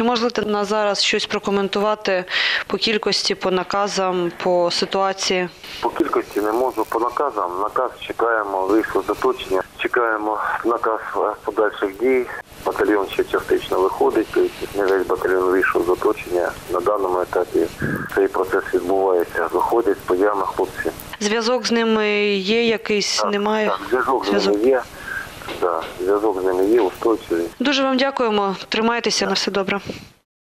Чи можете на зараз щось прокоментувати по кількості, по наказам, по ситуації? По кількості не можу, по наказам. Наказ чекаємо, вийшло з оточення. Чекаємо наказ подальших дій. Батальйон ще частично виходить, тобто не весь батальйон вийшов з оточення. На даному етапі цей процес відбувається. Виходять з подіями хлопці. Зв'язок з ними є якийсь, Так, немає? Так, зв'язок з ними є. Так, зв'язок з ними є, устойчивий. Дуже вам дякуємо. Тримайтеся, на все добре.